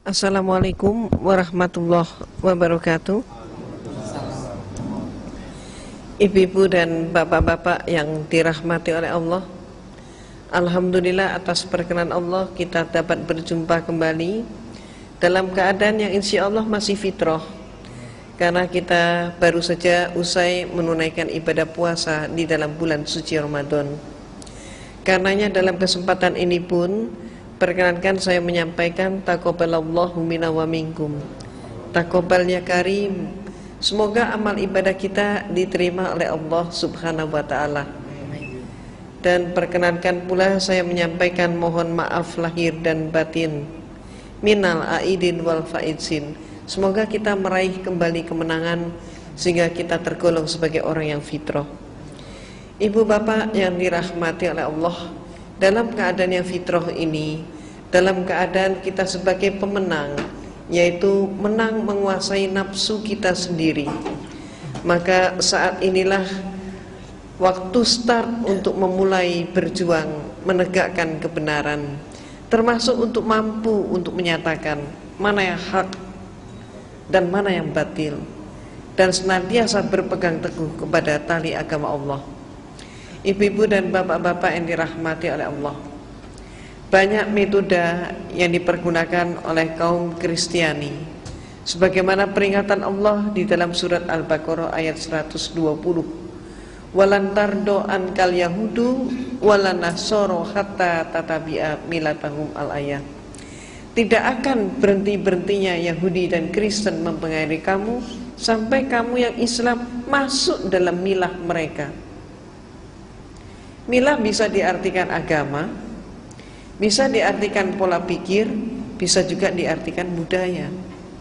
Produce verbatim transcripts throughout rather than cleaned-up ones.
Assalamualaikum warahmatullahi wabarakatuh. Ibu-ibu dan bapak-bapak yang dirahmati oleh Allah, alhamdulillah atas perkenan Allah kita dapat berjumpa kembali dalam keadaan yang insya Allah masih fitrah, karena kita baru saja usai menunaikan ibadah puasa di dalam bulan suci Ramadan. Karenanya dalam kesempatan ini pun perkenankan saya menyampaikan taqabbalallahu minna wa minkum. Taqabbal ya karim. Semoga amal ibadah kita diterima oleh Allah Subhanahu wa taala. Dan perkenankan pula saya menyampaikan mohon maaf lahir dan batin minal aidin wal faizin. Semoga kita meraih kembali kemenangan sehingga kita tergolong sebagai orang yang fitrah. Ibu bapak yang dirahmati oleh Allah, dalam keadaan yang fitrah ini, dalam keadaan kita sebagai pemenang, yaitu menang menguasai nafsu kita sendiri, maka saat inilah waktu start untuk memulai berjuang menegakkan kebenaran, termasuk untuk mampu untuk menyatakan mana yang hak dan mana yang batil, dan senantiasa berpegang teguh kepada tali agama Allah. Ibu-ibu dan bapak-bapak yang dirahmati oleh Allah, banyak metode yang dipergunakan oleh kaum Kristiani, sebagaimana peringatan Allah di dalam surat Al-Baqarah ayat seratus dua puluh, walan tardo ankal yahudu walan nasoro hatta tatabi'a milatahum al-ayah. Tidak akan berhenti-berhentinya Yahudi dan Kristen mempengaruhi kamu sampai kamu yang Islam masuk dalam milah mereka. Milah bisa diartikan agama, bisa diartikan pola pikir, bisa juga diartikan budaya.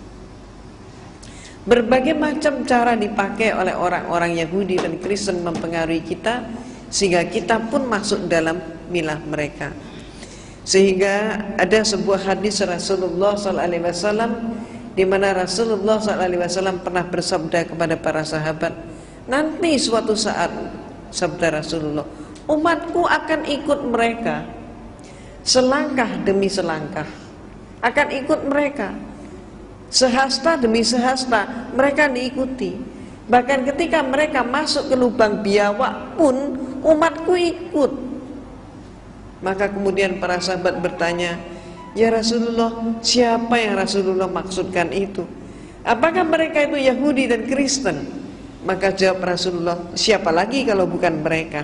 Berbagai macam cara dipakai oleh orang-orang Yahudi dan Kristen mempengaruhi kita, sehingga kita pun masuk dalam milah mereka. Sehingga ada sebuah hadis Rasulullah shallallahu alaihi wasallam di mana Rasulullah shallallahu alaihi wasallam pernah bersabda kepada para sahabat, nanti suatu saat, sabda Rasulullah, umatku akan ikut mereka selangkah demi selangkah, akan ikut mereka sehasta demi sehasta, mereka diikuti. Bahkan ketika mereka masuk ke lubang biawak pun umatku ikut. Maka kemudian para sahabat bertanya, ya Rasulullah, siapa yang Rasulullah maksudkan itu? Apakah mereka itu Yahudi dan Kristen? Maka jawab Rasulullah, siapa lagi kalau bukan mereka?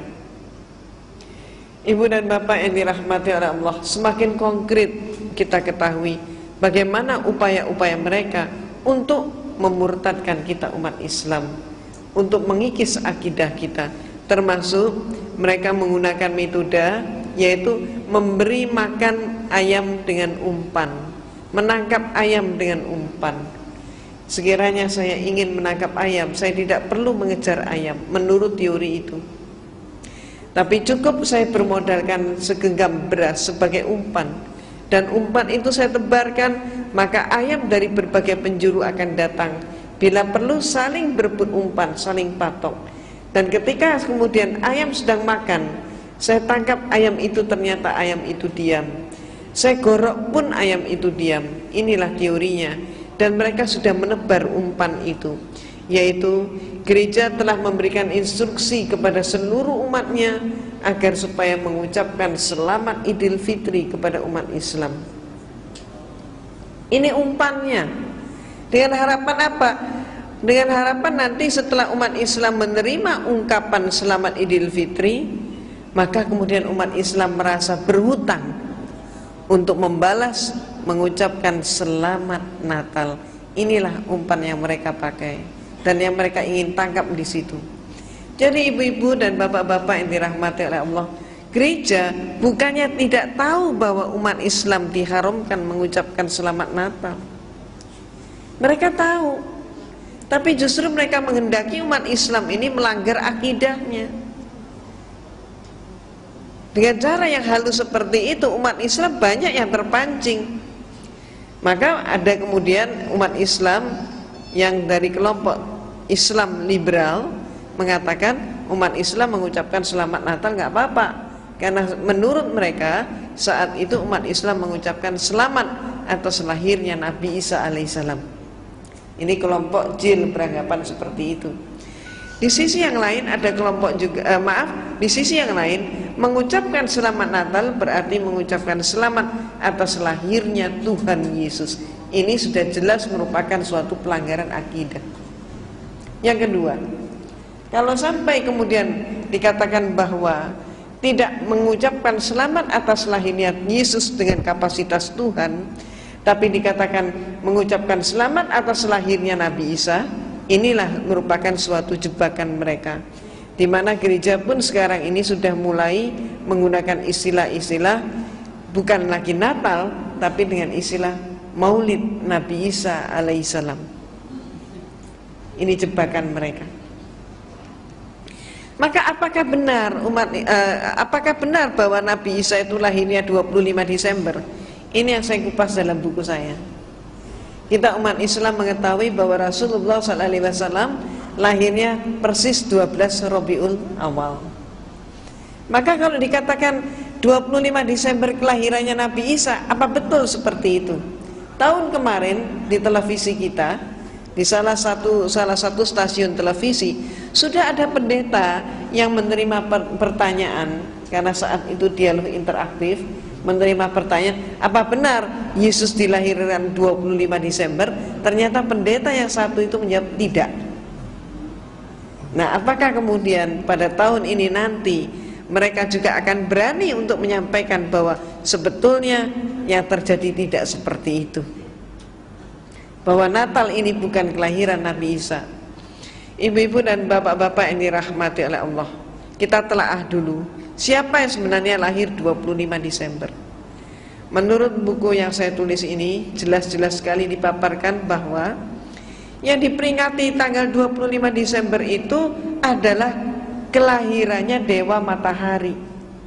Ibu dan bapak yang dirahmati oleh Allah, semakin konkret kita ketahui bagaimana upaya-upaya mereka untuk memurtadkan kita umat Islam, untuk mengikis akidah kita, termasuk mereka menggunakan metode yaitu memberi makan ayam dengan umpan, menangkap ayam dengan umpan. Sekiranya saya ingin menangkap ayam, saya tidak perlu mengejar ayam menurut teori itu, tapi cukup saya bermodalkan segenggam beras sebagai umpan, dan umpan itu saya tebarkan, maka ayam dari berbagai penjuru akan datang. Bila perlu saling berebut umpan, saling patok. Dan ketika kemudian ayam sedang makan, saya tangkap ayam itu, ternyata ayam itu diam. Saya gorok pun ayam itu diam. Inilah teorinya. Dan mereka sudah menebar umpan itu, yaitu gereja telah memberikan instruksi kepada seluruh umatnya agar supaya mengucapkan selamat Idul Fitri kepada umat Islam. Ini umpannya. Dengan harapan apa? Dengan harapan nanti setelah umat Islam menerima ungkapan selamat Idul Fitri, maka kemudian umat Islam merasa berhutang untuk membalas mengucapkan selamat Natal. Inilah umpan yang mereka pakai dan yang mereka ingin tangkap di situ. Jadi ibu-ibu dan bapak-bapak yang dirahmati oleh Allah, gereja bukannya tidak tahu bahwa umat Islam diharamkan mengucapkan selamat Natal. Mereka tahu, tapi justru mereka menghendaki umat Islam ini melanggar akidahnya. Dengan cara yang halus seperti itu, umat Islam banyak yang terpancing. Maka ada kemudian umat Islam yang dari kelompok Islam liberal mengatakan umat Islam mengucapkan selamat Natal nggak apa-apa, Karena menurut mereka saat itu umat Islam mengucapkan selamat atas lahirnya Nabi Isa alaihissalam. Ini kelompok jil beranggapan seperti itu. Di sisi yang lain ada kelompok juga eh, maaf, di sisi yang lain mengucapkan selamat Natal berarti mengucapkan selamat atas lahirnya Tuhan Yesus. Ini sudah jelas merupakan suatu pelanggaran akidah. Yang kedua, kalau sampai kemudian dikatakan bahwa tidak mengucapkan selamat atas lahirnya Yesus dengan kapasitas Tuhan, tapi dikatakan mengucapkan selamat atas lahirnya Nabi Isa, inilah merupakan suatu jebakan mereka, di mana gereja pun sekarang ini sudah mulai menggunakan istilah-istilah bukan lagi Natal, tapi dengan istilah Maulid Nabi Isa alaihissalam. Ini jebakan mereka. Maka apakah benar umat uh, apakah benar bahwa Nabi Isa itu lahirnya dua puluh lima Desember? Ini yang saya kupas dalam buku saya. Kita umat Islam mengetahui bahwa Rasulullah shallallahu alaihi wasallam lahirnya persis dua belas Rabiul Awal. Maka kalau dikatakan dua puluh lima Desember kelahirannya Nabi Isa, apa betul seperti itu? Tahun kemarin di televisi kita, di salah satu salah satu stasiun televisi, sudah ada pendeta yang menerima per pertanyaan, karena saat itu dialog interaktif, menerima pertanyaan, apa benar Yesus dilahirkan dua puluh lima Desember? Ternyata pendeta yang satu itu menjawab tidak. Nah, apakah kemudian pada tahun ini nanti mereka juga akan berani untuk menyampaikan bahwa sebetulnya yang terjadi tidak seperti itu, bahwa Natal ini bukan kelahiran Nabi Isa? Ibu-ibu dan bapak-bapak yang dirahmati oleh Allah, kita telaah dulu siapa yang sebenarnya lahir dua puluh lima Desember. Menurut buku yang saya tulis ini, jelas-jelas sekali dipaparkan bahwa yang diperingati tanggal dua puluh lima Desember itu adalah kelahirannya Dewa Matahari.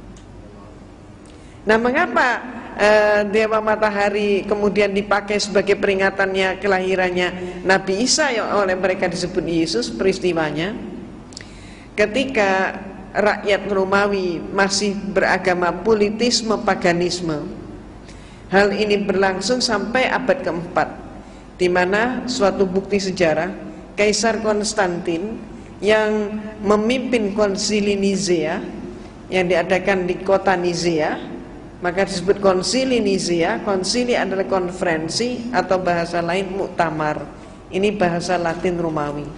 Nah, mengapa Uh, Dewa Matahari kemudian dipakai sebagai peringatannya kelahirannya Nabi Isa yang oleh mereka disebut Yesus? Peristiwanya ketika rakyat Romawi masih beragama politisme paganisme. Hal ini berlangsung sampai abad keempat, di mana suatu bukti sejarah Kaisar Konstantin yang memimpin konsili Nizea yang diadakan di kota Nizea, maka disebut konsili Nizea. Konsili adalah konferensi atau bahasa lain muktamar. Ini bahasa Latin Romawi.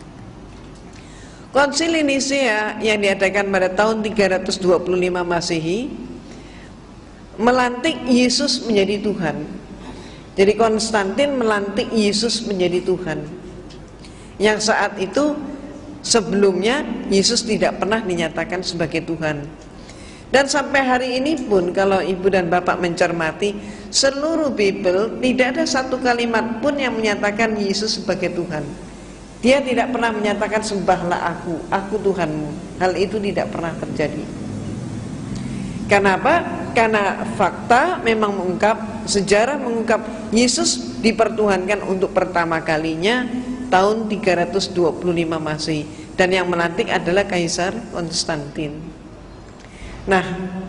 Konsili Nizea yang diadakan pada tahun tiga ratus dua puluh lima Masehi melantik Yesus menjadi Tuhan. Jadi Konstantin melantik Yesus menjadi Tuhan, yang saat itu sebelumnya Yesus tidak pernah dinyatakan sebagai Tuhan. Dan sampai hari ini pun kalau ibu dan bapak mencermati seluruh Bible, tidak ada satu kalimat pun yang menyatakan Yesus sebagai Tuhan. Dia tidak pernah menyatakan sembahlah aku, aku Tuhanmu. Hal itu tidak pernah terjadi. Kenapa? Karena fakta memang mengungkap, sejarah mengungkap Yesus dipertuhankan untuk pertama kalinya tahun tiga ratus dua puluh lima Masehi, dan yang melantik adalah Kaisar Konstantin. Nah,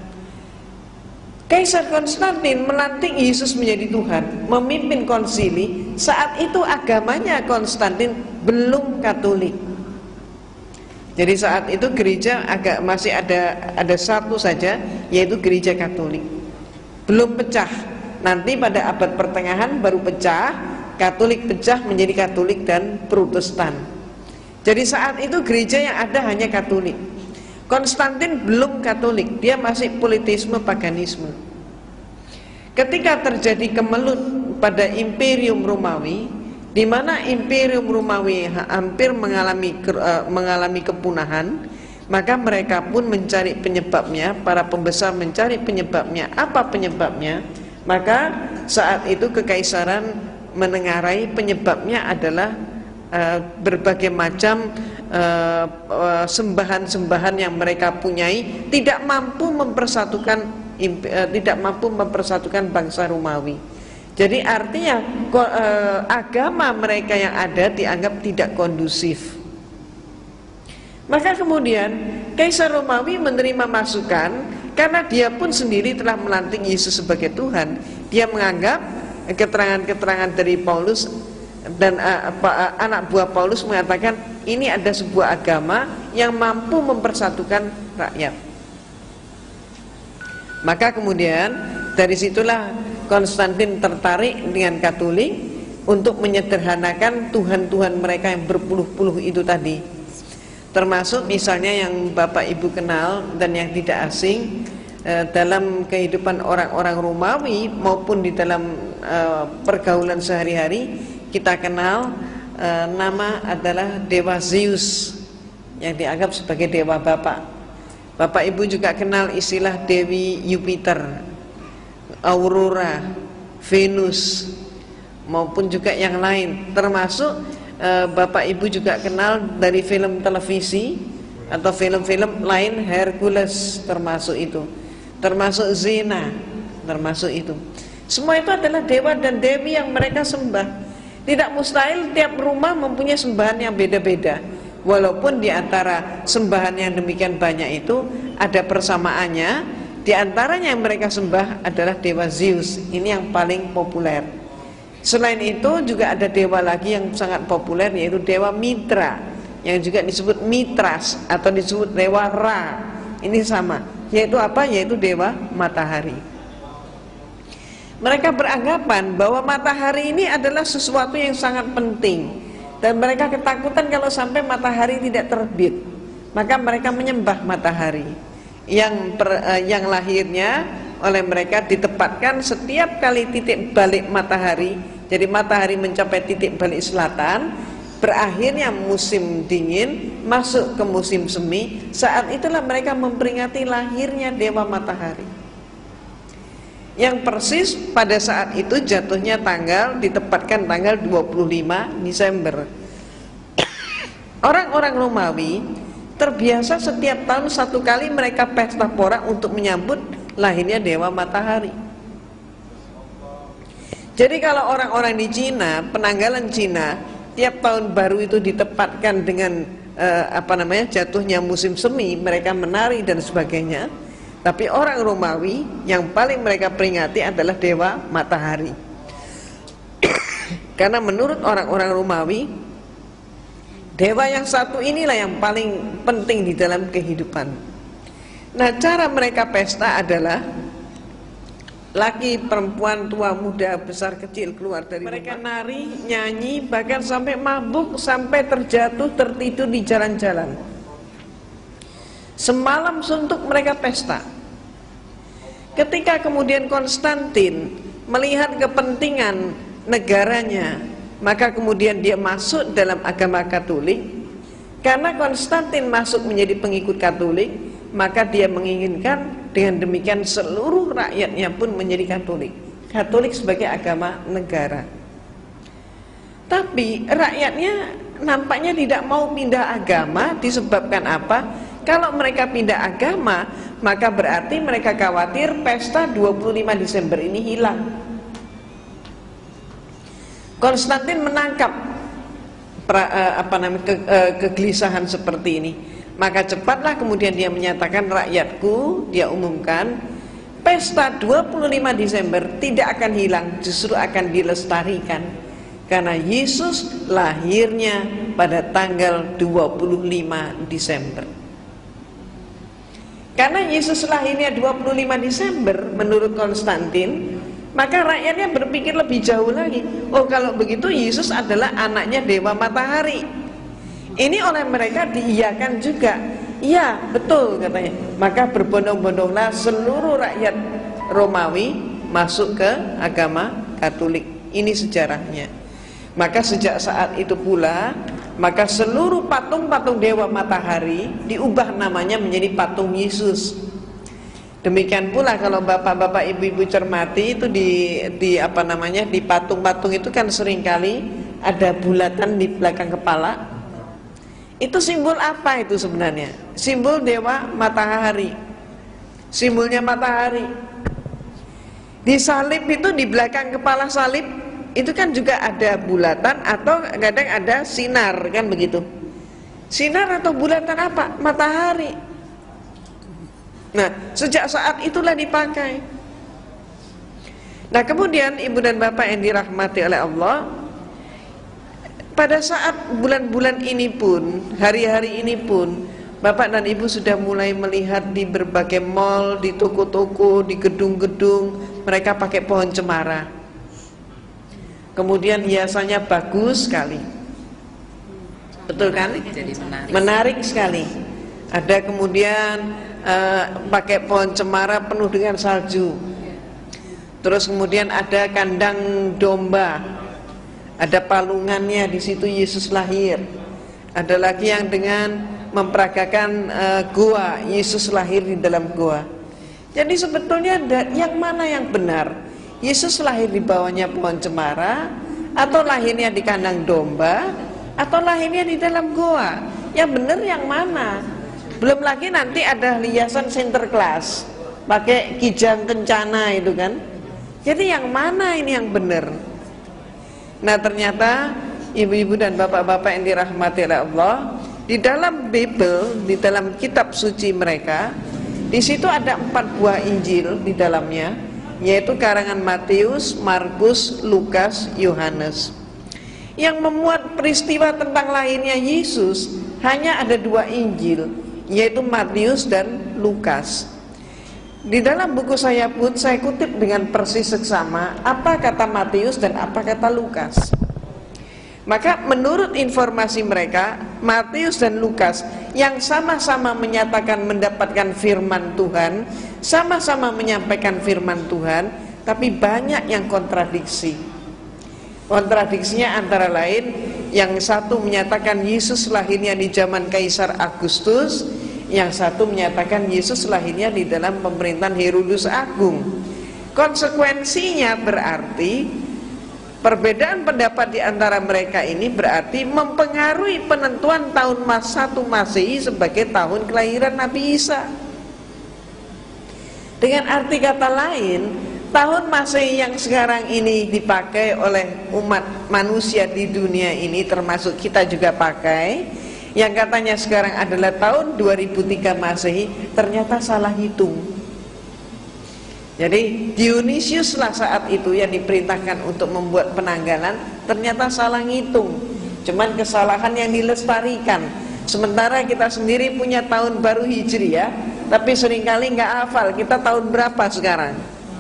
Kaisar Konstantin melantik Yesus menjadi Tuhan, memimpin konsili. Saat itu agamanya Konstantin belum Katolik. Jadi saat itu gereja agak masih ada ada satu saja, yaitu gereja Katolik. Belum pecah. Nanti pada abad pertengahan baru pecah, Katolik pecah menjadi Katolik dan Protestan. Jadi saat itu gereja yang ada hanya Katolik. Konstantin belum Katolik, dia masih politisme paganisme. Ketika terjadi kemelut pada Imperium Romawi, di mana Imperium Romawi hampir mengalami mengalami kepunahan, maka mereka pun mencari penyebabnya, para pembesar mencari penyebabnya. Apa penyebabnya? Maka saat itu kekaisaran menengarai penyebabnya adalah uh, berbagai macam sembahan-sembahan uh, uh, yang mereka punyai tidak mampu mempersatukan uh, tidak mampu mempersatukan bangsa Romawi. Jadi artinya uh, agama mereka yang ada dianggap tidak kondusif. Maka kemudian Kaisar Romawi menerima masukan Karena dia pun sendiri telah melantik Yesus sebagai Tuhan, dia menganggap keterangan-keterangan dari Paulus dan uh, uh, anak buah Paulus mengatakan ini ada sebuah agama yang mampu mempersatukan rakyat. Maka kemudian dari situlah Konstantin tertarik dengan Katolik untuk menyederhanakan Tuhan-Tuhan mereka yang berpuluh-puluh itu tadi. Termasuk misalnya yang Bapak Ibu kenal dan yang tidak asing eh, dalam kehidupan orang-orang Romawi maupun di dalam eh, pergaulan sehari-hari, kita kenal eh, nama adalah Dewa Zeus yang dianggap sebagai Dewa Bapak. Bapak Ibu juga kenal istilah Dewi Jupiter, Aurora, Venus, maupun juga yang lain. Termasuk eh, Bapak Ibu juga kenal dari film televisi atau film-film lain, Hercules termasuk itu, termasuk Zena termasuk itu. Semua itu adalah dewa dan dewi yang mereka sembah. Tidak mustahil tiap rumah mempunyai sembahan yang beda-beda, walaupun di antara sembahan yang demikian banyak itu ada persamaannya. Di antaranya yang mereka sembah adalah Dewa Zeus. Ini yang paling populer. Selain itu juga ada dewa lagi yang sangat populer, yaitu Dewa Mitra, yang juga disebut Mitras atau disebut Dewa Ra. Ini sama, yaitu apa? Yaitu Dewa Matahari. Mereka beranggapan bahwa matahari ini adalah sesuatu yang sangat penting, dan mereka ketakutan kalau sampai matahari tidak terbit. Maka mereka menyembah matahari yang per, uh, yang lahirnya oleh mereka ditempatkan setiap kali titik balik matahari. Jadi matahari mencapai titik balik selatan, berakhirnya musim dingin, masuk ke musim semi. Saat itulah mereka memperingati lahirnya Dewa Matahari, yang persis pada saat itu jatuhnya tanggal, ditempatkan tanggal dua puluh lima Desember. Orang-orang Romawi terbiasa setiap tahun satu kali mereka pesta pora untuk menyambut lahirnya Dewa Matahari. Jadi kalau orang-orang di Cina, penanggalan Cina, tiap tahun baru itu ditempatkan dengan eh, apa namanya jatuhnya musim semi, mereka menari dan sebagainya. Tapi orang Romawi yang paling mereka peringati adalah Dewa Matahari. Karena menurut orang-orang Romawi, dewa yang satu inilah yang paling penting di dalam kehidupan. Nah, cara mereka pesta adalah laki, perempuan, tua, muda, besar, kecil keluar dari mereka rumah. Nari, nyanyi, bahkan sampai mabuk, sampai terjatuh, tertidur di jalan-jalan. Semalam suntuk mereka pesta. Ketika kemudian Konstantin melihat kepentingan negaranya, maka kemudian dia masuk dalam agama Katolik. Karena Konstantin masuk menjadi pengikut Katolik, maka dia menginginkan dengan demikian seluruh rakyatnya pun menjadi Katolik. Katolik sebagai agama negara. Tapi rakyatnya nampaknya tidak mau pindah agama. Disebabkan apa? Kalau mereka pindah agama, maka berarti mereka khawatir pesta dua puluh lima Desember ini hilang. Konstantin menangkap pra, uh, apa namanya ke, uh, kegelisahan seperti ini. Maka cepatlah kemudian dia menyatakan, rakyatku, dia umumkan, pesta dua puluh lima Desember tidak akan hilang, justru akan dilestarikan. Karena Yesus lahirnya pada tanggal dua puluh lima Desember. Karena Yesus lahirnya dua puluh lima Desember menurut Konstantin, maka rakyatnya berpikir lebih jauh lagi. Oh, kalau begitu Yesus adalah anaknya Dewa Matahari. Ini oleh mereka diiyakan juga. Iya, betul katanya. Maka berbondong-bondonglah seluruh rakyat Romawi masuk ke agama Katolik. Ini sejarahnya. Maka sejak saat itu pula, maka seluruh patung-patung Dewa Matahari diubah namanya menjadi patung Yesus. Demikian pula kalau bapak-bapak, ibu-ibu cermati itu di, di apa namanya di patung-patung itu kan seringkali ada bulatan di belakang kepala. Itu simbol apa itu sebenarnya? Simbol Dewa Matahari. Simbolnya matahari. Di salib itu, di belakang kepala salib itu kan juga ada bulatan atau kadang ada sinar, kan begitu. Sinar atau bulatan apa? Matahari. Nah, sejak saat itulah dipakai. Nah, kemudian ibu dan bapak yang dirahmati oleh Allah, pada saat bulan-bulan ini pun, hari-hari ini pun, bapak dan ibu sudah mulai melihat di berbagai mall, di toko-toko, di gedung-gedung, mereka pakai pohon cemara. Kemudian hiasannya bagus sekali, betul kan? Jadi menarik. Menarik sekali. Ada kemudian uh, pakai pohon cemara penuh dengan salju. Terus kemudian ada kandang domba, ada palungannya, di situ Yesus lahir. Ada lagi yang dengan memperagakan uh, gua, Yesus lahir di dalam gua. Jadi sebetulnya ada, yang mana yang benar? Yesus lahir di bawahnya pohon cemara, atau lahirnya di kandang domba, atau lahirnya di dalam gua? Yang benar yang mana? Belum lagi nanti ada hiasan Sinterklas, pakai kijang kencana itu kan. Jadi yang mana ini yang benar? Nah, ternyata ibu-ibu dan bapak-bapak yang dirahmati oleh Allah, di dalam Bible, di dalam kitab suci mereka, di situ ada empat buah Injil di dalamnya, yaitu karangan Matius, Markus, Lukas, Yohanes. Yang memuat peristiwa tentang lahirnya Yesus hanya ada dua Injil, yaitu Matius dan Lukas. Di dalam buku saya pun saya kutip dengan persis seksama apa kata Matius dan apa kata Lukas. Maka menurut informasi mereka, Matius dan Lukas yang sama-sama menyatakan mendapatkan firman Tuhan, sama-sama menyampaikan firman Tuhan, tapi banyak yang kontradiksi. Kontradiksinya antara lain, yang satu menyatakan Yesus lahirnya di zaman Kaisar Agustus, yang satu menyatakan Yesus lahirnya di dalam pemerintahan Herodes Agung. Konsekuensinya berarti perbedaan pendapat di antara mereka ini berarti mempengaruhi penentuan tahun mas satu Masehi sebagai tahun kelahiran Nabi Isa. Dengan arti kata lain, tahun Masehi yang sekarang ini dipakai oleh umat manusia di dunia ini, termasuk kita juga pakai, yang katanya sekarang adalah tahun dua ribu tiga Masehi, ternyata salah hitung. Jadi Dionysiuslah saat itu yang diperintahkan untuk membuat penanggalan, ternyata salah ngitung. Cuman kesalahan yang dilestarikan. Sementara kita sendiri punya tahun baru Hijriah, tapi seringkali nggak hafal kita tahun berapa sekarang.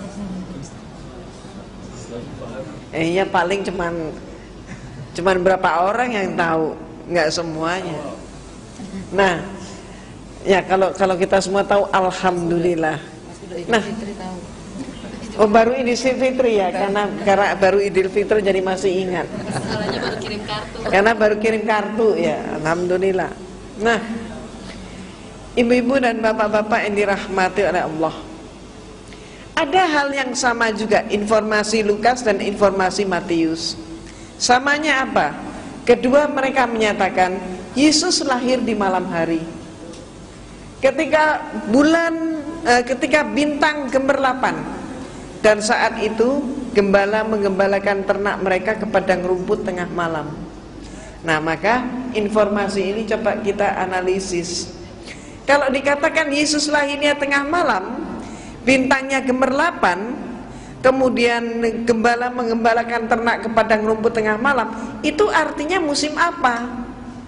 Eh ya paling cuman cuman berapa orang yang tahu, nggak semuanya. Nah, ya kalau kalau kita semua tahu, alhamdulillah. Nah, oh baru Idul Fitri ya, karena karena baru Idul Fitri jadi masih ingat. Salahnya baru kirim kartu. Karena baru kirim kartu ya, alhamdulillah. Nah, ibu-ibu dan bapak-bapak yang dirahmati oleh Allah, ada hal yang sama juga informasi Lukas dan informasi Matius. Samanya apa? Kedua mereka menyatakan Yesus lahir di malam hari. Ketika bulan eh, ketika bintang gemerlapan, dan saat itu gembala menggembalakan ternak mereka ke padang rumput tengah malam. Nah, maka informasi ini coba kita analisis. Kalau dikatakan Yesus lahirnya tengah malam, bintangnya gemerlapan, kemudian gembala menggembalakan ternak ke padang rumput tengah malam, itu artinya musim apa?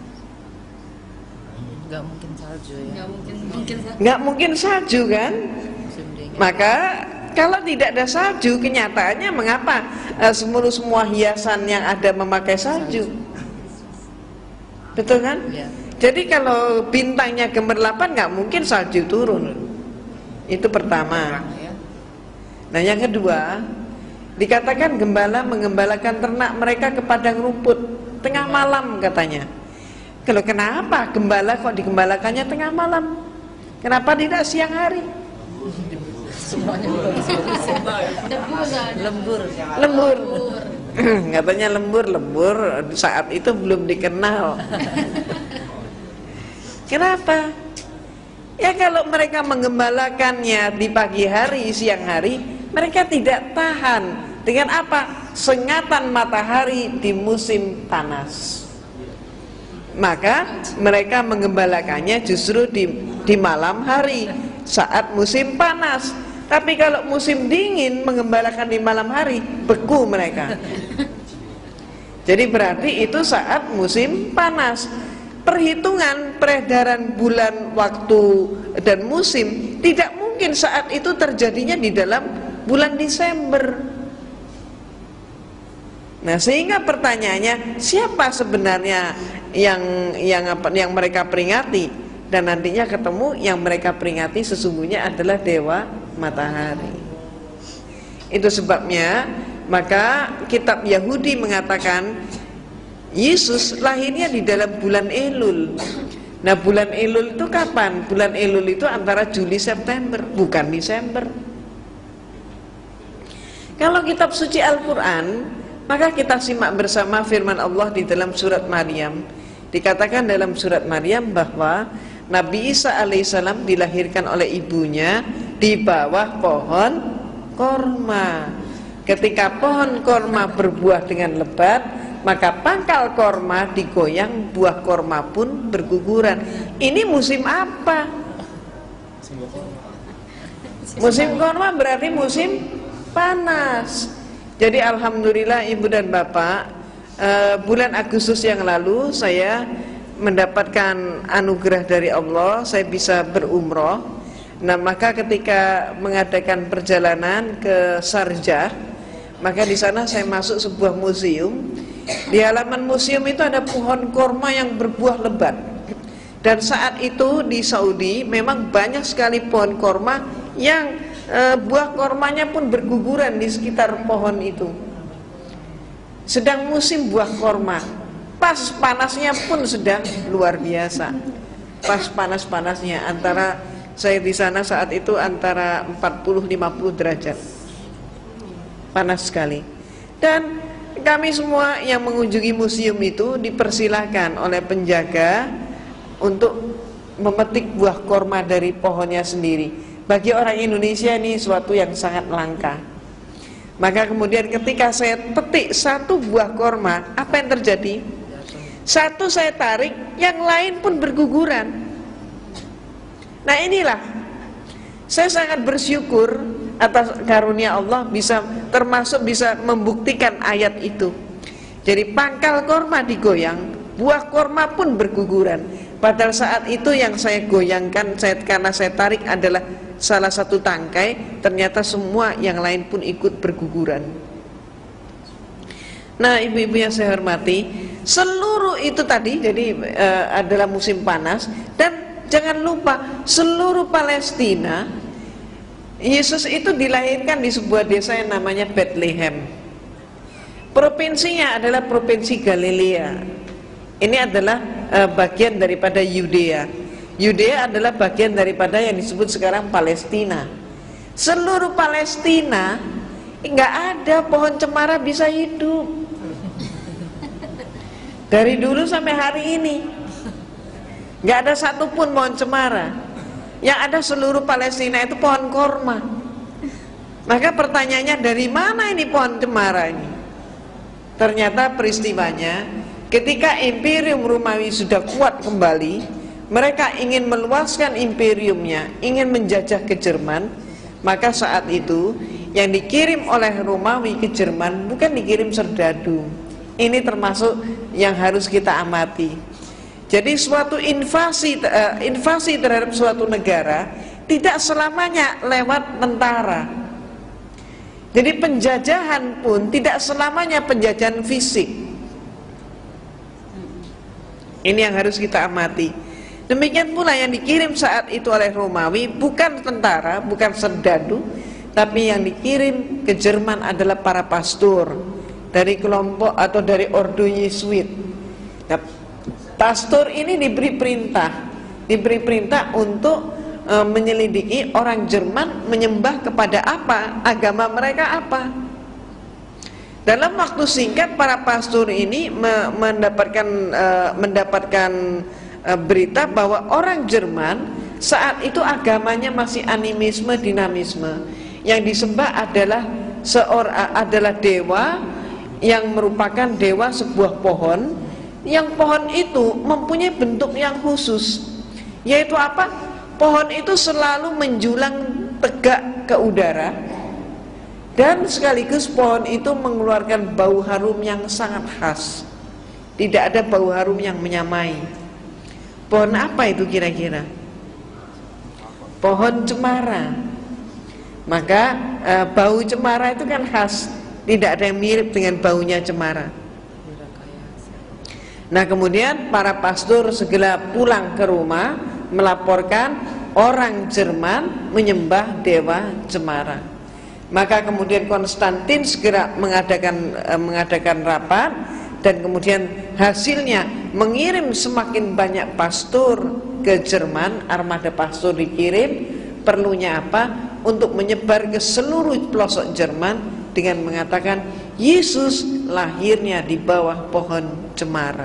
Gak mungkin salju ya. Gak mungkin, mungkin salju. Gak mungkin salju kan? Maka kalau tidak ada salju, kenyataannya mengapa uh, semua semua hiasan yang ada memakai salju? Betul kan? Ya. Jadi kalau bintangnya gemerlapan, nggak mungkin salju turun. Itu pertama. Nah, yang kedua, dikatakan gembala mengembalakan ternak mereka ke padang rumput tengah malam katanya. Kalau kenapa gembala kok digembalakannya tengah malam? Kenapa tidak siang hari? Semuanya lembur. Lembur. Katanya lembur, lembur saat itu belum dikenal. Kenapa? Ya kalau mereka menggembalakannya di pagi hari, siang hari, mereka tidak tahan dengan apa? Sengatan matahari di musim panas. Maka mereka menggembalakannya justru di, di malam hari, saat musim panas. Tapi kalau musim dingin mengembalakan di malam hari, beku mereka. Jadi berarti itu saat musim panas. Perhitungan peredaran bulan, waktu, dan musim tidak mungkin saat itu terjadinya di dalam bulan Desember. Nah, sehingga pertanyaannya, siapa sebenarnya yang yang apa yang mereka peringati? Dan nantinya ketemu yang mereka peringati sesungguhnya adalah dewa matahari. Itu sebabnya maka kitab Yahudi mengatakan Yesus lahirnya di dalam bulan Elul. Nah, bulan Elul itu kapan? Bulan Elul itu antara Juli September, bukan Desember. Kalau kitab suci Al-Quran, maka kita simak bersama firman Allah di dalam surat Maryam. Dikatakan dalam surat Maryam bahwa Nabi Isa alaihissalam dilahirkan oleh ibunya di bawah pohon korma. Ketika pohon korma berbuah dengan lebat, maka pangkal korma digoyang, buah korma pun berguguran. Ini musim apa? Musim korma berarti musim panas. Jadi alhamdulillah ibu dan bapak, eh, bulan Agustus yang lalu saya mendapatkan anugerah dari Allah, saya bisa berumroh. Nah, maka ketika mengadakan perjalanan ke Sharjah, maka di sana saya masuk sebuah museum. Di halaman museum itu ada pohon korma yang berbuah lebat. Dan saat itu di Saudi memang banyak sekali pohon korma yang e, buah kormanya pun berguguran di sekitar pohon itu. Sedang musim buah korma. Pas panasnya pun sedang luar biasa. Pas panas-panasnya, antara saya di sana saat itu antara empat puluh sampai lima puluh derajat. Panas sekali. Dan kami semua yang mengunjungi museum itu dipersilahkan oleh penjaga untuk memetik buah korma dari pohonnya sendiri. Bagi orang Indonesia ini suatu yang sangat langka. Maka kemudian ketika saya petik satu buah korma, apa yang terjadi? Satu saya tarik, yang lain pun berguguran. Nah, inilah saya sangat bersyukur atas karunia Allah bisa termasuk bisa membuktikan ayat itu. Jadi pangkal korma digoyang, buah korma pun berguguran. Padahal saat itu yang saya goyangkan, saya, karena saya tarik adalah salah satu tangkai, ternyata semua yang lain pun ikut berguguran. Nah, ibu-ibu yang saya hormati, seluruh itu tadi jadi e, adalah musim panas. Dan jangan lupa seluruh Palestina, Yesus itu dilahirkan di sebuah desa yang namanya Bethlehem. Provinsinya adalah provinsi Galilea. Ini adalah e, bagian daripada Yudea. Yudea adalah bagian daripada yang disebut sekarang Palestina. Seluruh Palestina nggak ada pohon cemara bisa hidup. Dari dulu sampai hari ini nggak ada satupun pohon cemara. Yang ada seluruh Palestina itu pohon korma. Maka pertanyaannya, dari mana ini pohon cemara ini? Ternyata peristiwanya ketika Imperium Romawi sudah kuat kembali, mereka ingin meluaskan imperiumnya, ingin menjajah ke Jerman. Maka saat itu yang dikirim oleh Romawi ke Jerman bukan dikirim serdadu. Ini termasuk yang harus kita amati. Jadi suatu invasi uh, invasi terhadap suatu negara tidak selamanya lewat tentara. Jadi penjajahan pun tidak selamanya penjajahan fisik. Ini yang harus kita amati. Demikian pula yang dikirim saat itu oleh Romawi bukan tentara, bukan serdadu, tapi yang dikirim ke Jerman adalah para pastor dari kelompok atau dari ordo Yesuit. Nah, pastor ini diberi perintah, diberi perintah untuk e, menyelidiki orang Jerman menyembah kepada apa, agama mereka apa. Dalam waktu singkat para pastor ini me, mendapatkan e, mendapatkan e, berita bahwa orang Jerman saat itu agamanya masih animisme, dinamisme. Yang disembah adalah seorang adalah dewa yang merupakan dewa sebuah pohon, yang pohon itu mempunyai bentuk yang khusus, yaitu apa? pohon itu selalu menjulang tegak ke udara, dan sekaligus pohon itu mengeluarkan bau harum yang sangat khas. Tidak ada bau harum yang menyamai. Pohon apa itu kira-kira? Pohon cemara. Maka e, bau cemara itu kan khas, tidak ada yang mirip dengan baunya cemara. Nah, kemudian para pastor segera pulang ke rumah melaporkan orang Jerman menyembah dewa cemara. Maka kemudian Konstantin segera mengadakan eh, mengadakan rapat, dan kemudian hasilnya mengirim semakin banyak pastor ke Jerman. Armada pastor dikirim, perlunya apa? Untuk menyebar ke seluruh pelosok Jerman dengan mengatakan Yesus lahirnya di bawah pohon cemara.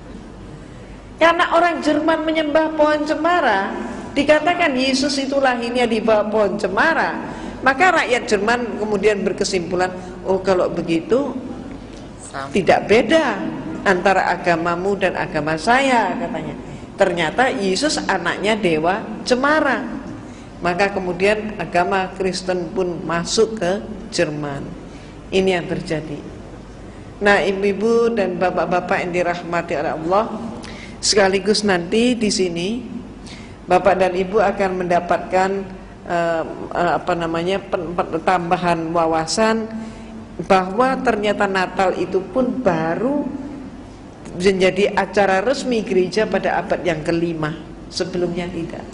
Karena orang Jerman menyembah pohon cemara, dikatakan Yesus itu lahirnya di bawah pohon cemara, maka rakyat Jerman kemudian berkesimpulan, oh kalau begitu Sama. tidak beda antara agamamu dan agama saya, katanya. Ternyata Yesus anaknya dewa cemara. Maka kemudian agama Kristen pun masuk ke Jerman. Ini yang terjadi. Nah, ibu-ibu dan bapak-bapak yang dirahmati oleh Allah, sekaligus nanti di sini bapak dan ibu akan mendapatkan uh, uh, apa namanya tambahan wawasan bahwa ternyata Natal itu pun baru menjadi acara resmi gereja pada abad yang kelima, sebelumnya tidak.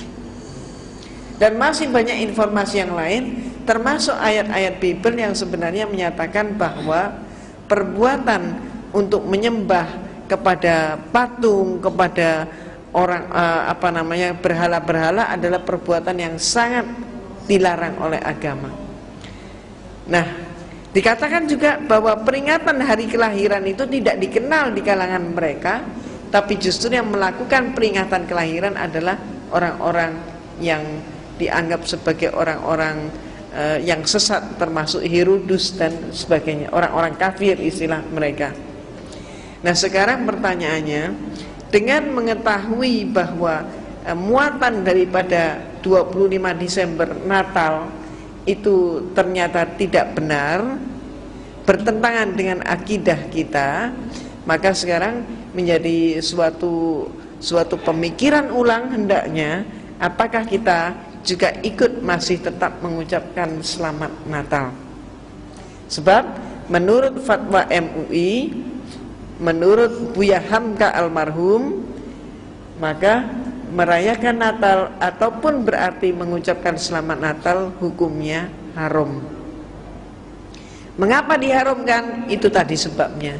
Dan masih banyak informasi yang lain, termasuk ayat-ayat Bible yang sebenarnya menyatakan bahwa perbuatan untuk menyembah kepada patung, kepada orang uh, apa namanya berhala-berhala adalah perbuatan yang sangat dilarang oleh agama. Nah, dikatakan juga bahwa peringatan hari kelahiran itu tidak dikenal di kalangan mereka, tapi justru yang melakukan peringatan kelahiran adalah orang-orang yang dianggap sebagai orang-orang uh, yang sesat, termasuk Herodus dan sebagainya, orang-orang kafir istilah mereka. Nah, sekarang pertanyaannya, dengan mengetahui bahwa uh, muatan daripada dua puluh lima Desember Natal itu ternyata tidak benar, bertentangan dengan akidah kita, maka sekarang menjadi suatu suatu pemikiran ulang hendaknya apakah kita juga ikut masih tetap mengucapkan selamat Natal. Sebab menurut fatwa M U I, menurut Buya Hamka almarhum, maka merayakan Natal ataupun berarti mengucapkan selamat Natal hukumnya haram. Mengapa diharamkan? Itu tadi sebabnya.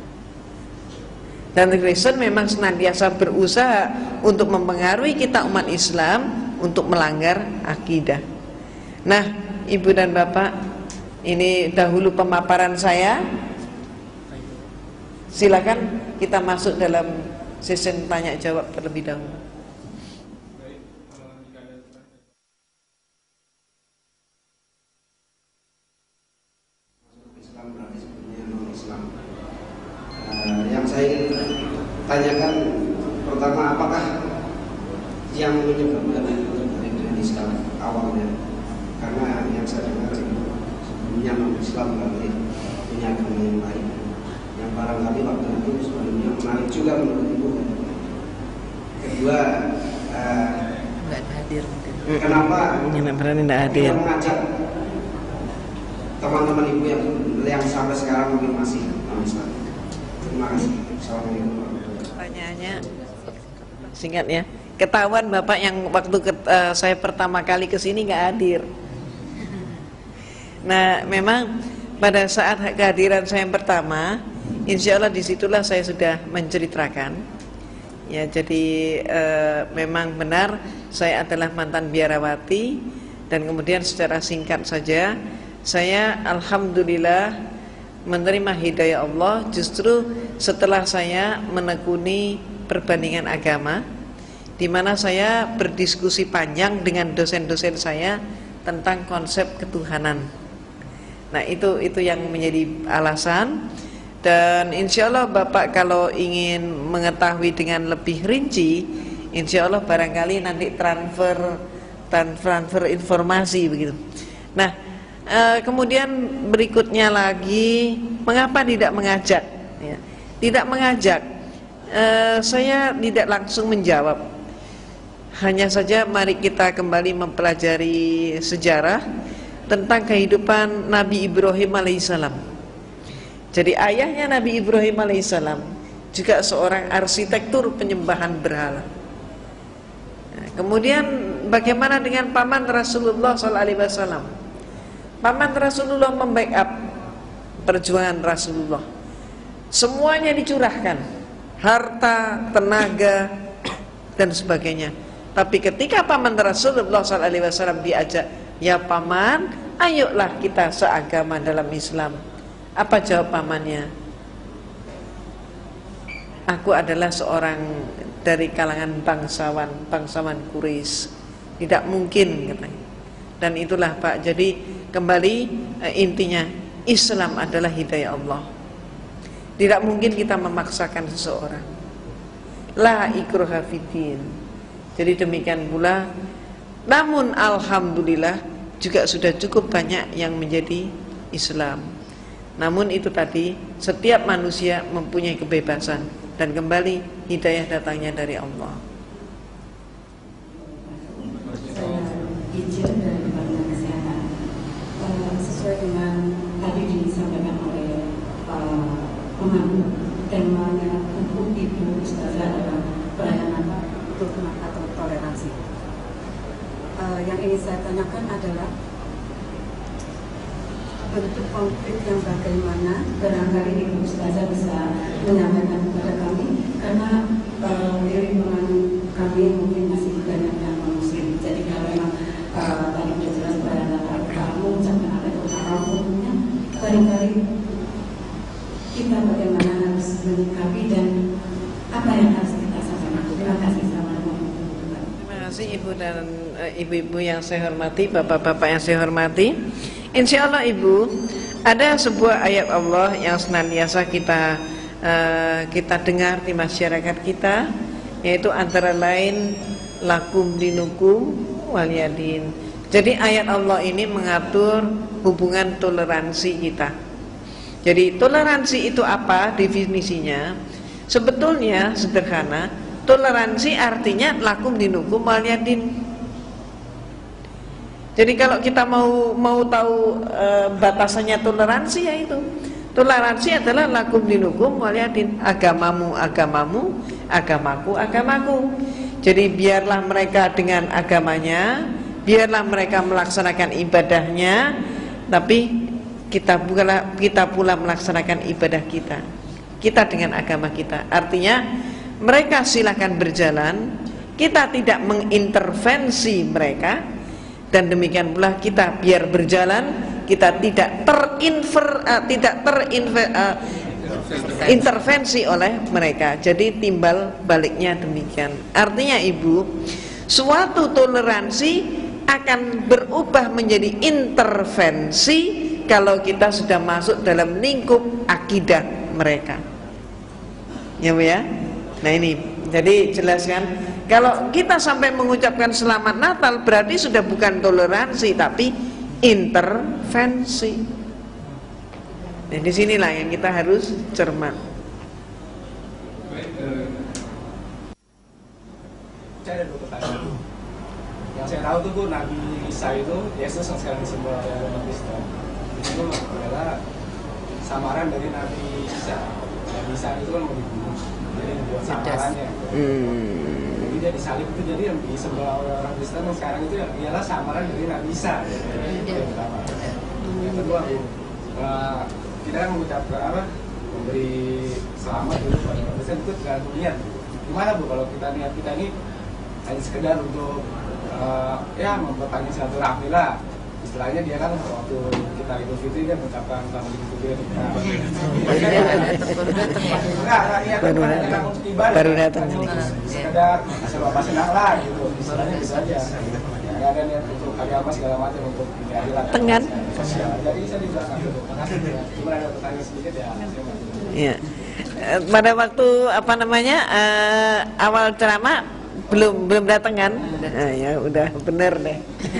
Dan Kristen memang senantiasa berusaha untuk mempengaruhi kita umat Islam untuk melanggar akidah. Nah, ibu dan bapak, ini dahulu pemaparan saya. Silakan kita masuk dalam sesi tanya jawab terlebih dahulu. Yang saya ingin tanyakan pertama, apakah yang menyebabkan itu dari Islam awalnya? Karena yang saya dengar sebelumnya non-Islam kali punya agama yang lain, yang barangkali waktu itu sebelumnya menarik juga menurut ibu. Kedua, uh, nggak hadir mungkin. Kenapa tidak hadir? Mengajak teman-teman ibu yang yang sampai sekarang mungkin masih non-Islam. Terima kasih. Assalamualaikum warahmatullahi wabarakatuh. Pertanyaannya singkat ya. Ketahuan bapak yang waktu ke, uh, saya pertama kali kesini nggak hadir. Nah, memang pada saat kehadiran saya yang pertama, insya Allah disitulah saya sudah menceritakan. Ya, jadi uh, memang benar saya adalah mantan biarawati, dan kemudian secara singkat saja saya alhamdulillah menerima hidayah Allah justru setelah saya menekuni perbandingan agama, di mana saya berdiskusi panjang dengan dosen-dosen saya tentang konsep ketuhanan. Nah, itu itu yang menjadi alasan. Dan insya Allah bapak kalau ingin mengetahui dengan lebih rinci, insya Allah barangkali nanti transfer transfer informasi begitu. Nah, e, kemudian berikutnya lagi, mengapa tidak mengajak? Ya, tidak mengajak. E, saya tidak langsung menjawab. Hanya saja mari kita kembali mempelajari sejarah tentang kehidupan Nabi Ibrahim alaihissalam. Jadi ayahnya Nabi Ibrahim alaihissalam juga seorang arsitektur penyembahan berhala. Nah, kemudian bagaimana dengan paman Rasulullah shallallahu alaihi wasallam? Paman Rasulullah membackup perjuangan Rasulullah. Semuanya dicurahkan, harta, tenaga, dan sebagainya. Tapi ketika paman Rasulullah shallallahu alaihi wasallam diajak, ya paman, ayolah kita seagama dalam Islam. Apa jawab pamannya? Aku adalah seorang dari kalangan bangsawan, bangsawan Quraisy. Tidak mungkin katanya. Dan itulah Pak. Jadi kembali eh, intinya Islam adalah hidayah Allah. Tidak mungkin kita memaksakan seseorang. La ikraha fiddin. Jadi demikian pula. Namun alhamdulillah juga sudah cukup banyak yang menjadi Islam. Namun itu tadi, setiap manusia mempunyai kebebasan, dan kembali hidayah datangnya dari Allah. Izin dari Kementerian Kesehatan, sesuai dengan tadi disampaikan oleh pemandu, temanya untuk Ibu Ustazah adalah pelayanan hikmah atau toleransi. Uh, yang ingin saya tanyakan adalah bentuk konflik yang bagaimana, barangkali Ibu Ustazah bisa menyampaikan kepada kami, karena uh, di lingkungan kami mungkin masih banyak yang muslim. Jadi kalau memang uh, tadi sudah jelas pada kamu jangan ada haram umumnya, barangkali kita bagaimana harus menyikapi dan apa yang harus kita sampaikan. Terima kasih. Terima kasih Ibu dan ibu-ibu yang saya hormati, bapak-bapak yang saya hormati. Insya Allah Ibu, ada sebuah ayat Allah yang senantiasa kita uh, kita dengar di masyarakat kita, yaitu antara lain lakum dinukum waliyadin. Jadi ayat Allah ini mengatur hubungan toleransi kita. Jadi toleransi itu apa definisinya? Sebetulnya sederhana. Toleransi artinya lakum dinukum waliyadin. Jadi kalau kita mau mau tahu e, batasannya toleransi, ya itu. Toleransi adalah lakum dinukum waliyadin. Agamamu agamamu, agamaku agamaku. Jadi biarlah mereka dengan agamanya, biarlah mereka melaksanakan ibadahnya, tapi kita pula kita pula melaksanakan ibadah kita. Kita dengan agama kita. Artinya mereka silakan berjalan, kita tidak mengintervensi mereka, dan demikian pula kita biar berjalan, kita tidak terinfer, uh, tidak terintervensi uh, oleh mereka. Jadi timbal baliknya demikian. Artinya Ibu, suatu toleransi akan berubah menjadi intervensi kalau kita sudah masuk dalam lingkup akidah mereka. Ya Bu ya. Nah ini, jadi jelaskan, kalau kita sampai mengucapkan selamat Natal berarti sudah bukan toleransi tapi intervensi. Nah disinilah yang kita harus cermat. Saya ada dua pertanyaan. Yang saya tahu tuh Bu, Nabi Isa itu Yesus yang sekarang disembah oleh umat Kristen. Itu adalah samaran dari Nabi Isa. Nabi Isa itu kan mau dibunuh. Jadi buat samarannya. Hmm. Jadi dia disalib itu jadi yang disembah oleh orang Kristen yang sekarang itu ialah samaran dari Nabi Isa. Itu yang pertama. Yang kedua, uh, kita kan mengucapkan apa? Memberi selamat dulu pada orang Kristen itu tergantung niat. Gimana Bu kalau kita niat kita ini hanya sekedar untuk uh, ya memperpanjang silaturahmi lah. Istilahnya dia kan waktu kita Idul Fitri dia mengucapkan selamat Idul Fitri kita. Enggak, niat kita untuk ibadah. Baru datang. Sekedar asal bapak senang lah gitu. Istilahnya bisa aja. Enggak ada niat untuk agama segala macam untuk keadilan. Tengan. Jadi saya di belakang dulu. Makasih. Cuma ada pertanyaan sedikit ya. Iya. Pada waktu apa namanya uh, awal ceramah belum belum datang kan? Nah, ya udah bener deh.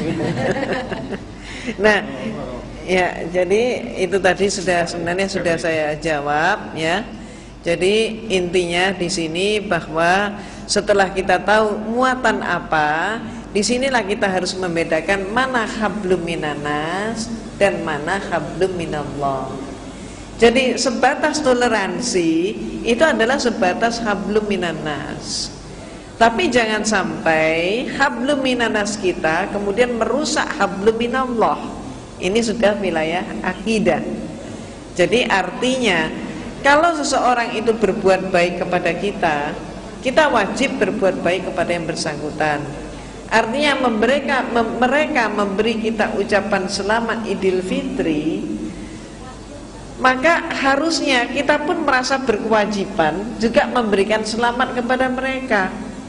Nah, ya jadi itu tadi sudah sebenarnya sudah saya jawab ya. Jadi intinya di sini bahwa setelah kita tahu muatan apa, disinilah kita harus membedakan mana hablum minanas dan mana hablum minallah. Jadi sebatas toleransi itu adalah sebatas hablum minanas. Tapi jangan sampai hablum minanas kita kemudian merusak hablum minallah. Ini sudah wilayah akidah. Jadi artinya kalau seseorang itu berbuat baik kepada kita, kita wajib berbuat baik kepada yang bersangkutan. Artinya mereka, mem, mereka memberi kita ucapan selamat Idul Fitri, maka harusnya kita pun merasa berkewajiban juga memberikan selamat kepada mereka.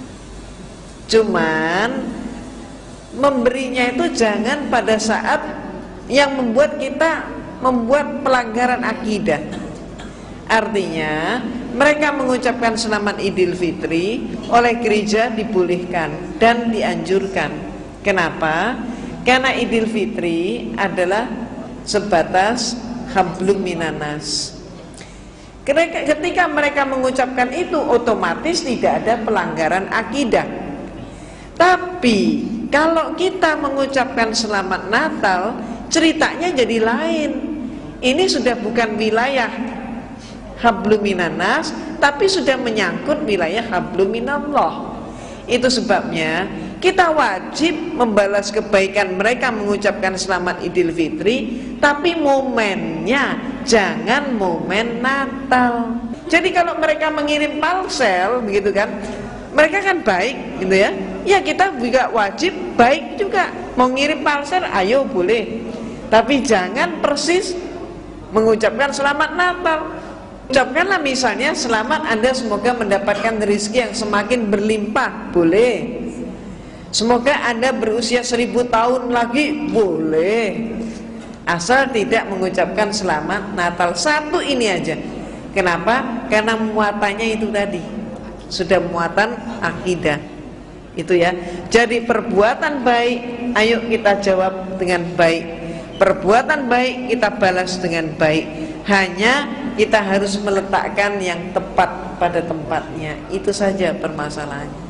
Cuman memberinya itu jangan pada saat yang membuat kita membuat pelanggaran akidah. Artinya mereka mengucapkan selamat Idul Fitri oleh gereja dibolehkan dan dianjurkan. Kenapa? Karena Idul Fitri adalah sebatas hablum minanas. Ketika mereka mengucapkan itu otomatis tidak ada pelanggaran akidah. Tapi kalau kita mengucapkan selamat Natal, ceritanya jadi lain. Ini sudah bukan wilayah hablum minanas, tapi sudah menyangkut wilayah hablum minallah. Itu sebabnya kita wajib membalas kebaikan mereka mengucapkan selamat Idul Fitri, tapi momennya jangan momen Natal. Jadi kalau mereka mengirim parcel begitu kan, mereka kan baik gitu ya. Ya kita juga wajib baik juga. Mau ngirim parcel ayo boleh, tapi jangan persis mengucapkan selamat Natal. Ucapkanlah misalnya selamat Anda semoga mendapatkan rezeki yang semakin berlimpah, boleh. Semoga Anda berusia seribu tahun lagi, boleh. Asal tidak mengucapkan selamat Natal. Satu ini aja. Kenapa? Karena muatannya itu tadi sudah muatan akidah. Itu ya. Jadi perbuatan baik ayo kita jawab dengan baik. Perbuatan baik kita balas dengan baik. Hanya kita harus meletakkan yang tepat pada tempatnya. Itu saja permasalahannya.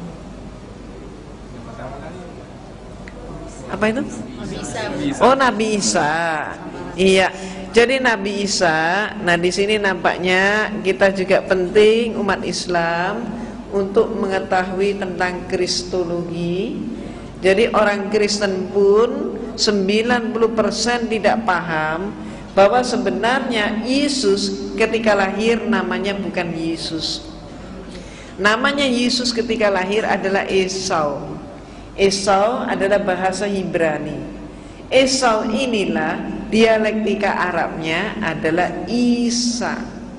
Apa itu? Oh, Nabi Isa. Iya. Jadi Nabi Isa, nah di sini nampaknya kita juga penting umat Islam untuk mengetahui tentang kristologi. Jadi orang Kristen pun sembilan puluh persen tidak paham bahwa sebenarnya Yesus ketika lahir namanya bukan Yesus. Namanya Yesus ketika lahir adalah Esau. Esau adalah bahasa Ibrani. Esau inilah dialektika Arabnya adalah Isa.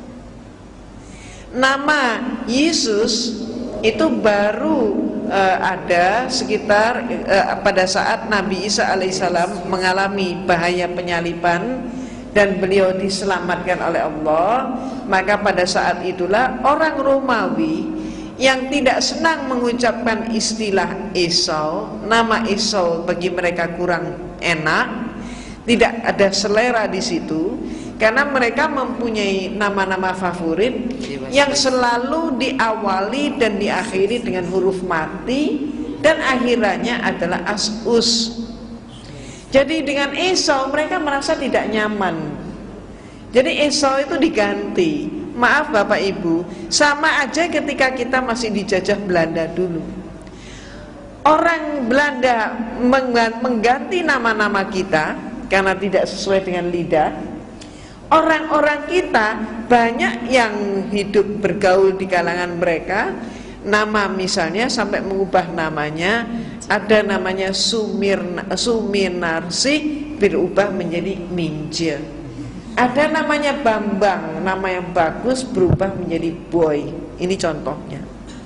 Nama Yesus itu baru uh, ada sekitar uh, pada saat Nabi Isa alaihissalam mengalami bahaya penyaliban dan beliau diselamatkan oleh Allah. Maka pada saat itulah orang Romawi yang tidak senang mengucapkan istilah Esau, nama Esau bagi mereka kurang enak, tidak ada selera di situ, karena mereka mempunyai nama-nama favorit yang selalu diawali dan diakhiri dengan huruf mati dan akhirannya adalah as-us. Jadi dengan Esau mereka merasa tidak nyaman. Jadi Esau itu diganti. Maaf Bapak Ibu, sama aja ketika kita masih dijajah Belanda dulu. Orang Belanda mengganti nama-nama kita karena tidak sesuai dengan lidah. Orang-orang kita banyak yang hidup bergaul di kalangan mereka, nama misalnya sampai mengubah namanya. Ada namanya Sumirna, Suminarsi berubah menjadi Minje. Ada namanya Bambang, nama yang bagus berubah menjadi Boy. Ini contohnya.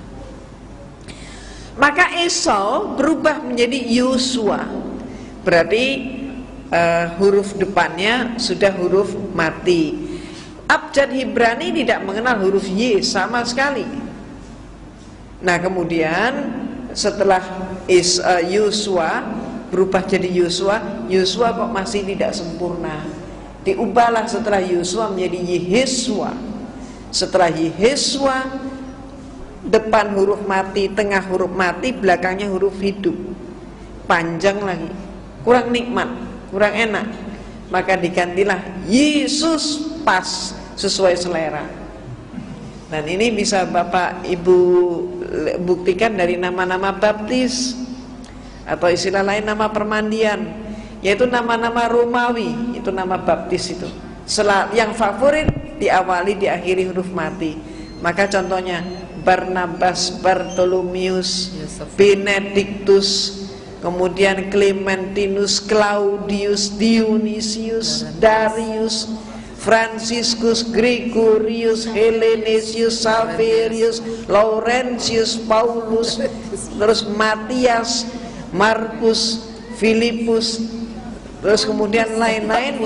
Maka Esau berubah menjadi Yosua. Berarti uh, huruf depannya sudah huruf mati. Abjad Ibrani tidak mengenal huruf Y sama sekali. Nah kemudian setelah is uh, Yosua berubah jadi Yosua, Yosua kok masih tidak sempurna. Diubahlah setelah Yosua menjadi Yehesua. Setelah Yehesua, depan huruf mati, tengah huruf mati, belakangnya huruf hidup. Panjang lagi, kurang nikmat, kurang enak. Maka digantilah Yesus, pas sesuai selera. Dan ini bisa Bapak Ibu buktikan dari nama-nama baptis, atau istilah lain nama permandian, yaitu nama-nama Romawi, itu nama baptis itu. Sel- yang favorit diawali diakhiri huruf mati. Maka contohnya Barnabas, Bartolomeus, Benedictus, kemudian Clementinus, Claudius, Dionysius, Darius, Franciscus, Gregorius, Hellenesius, Saverius, Laurentius, Paulus, terus Matias, Markus, Filipus, terus kemudian lain-lain.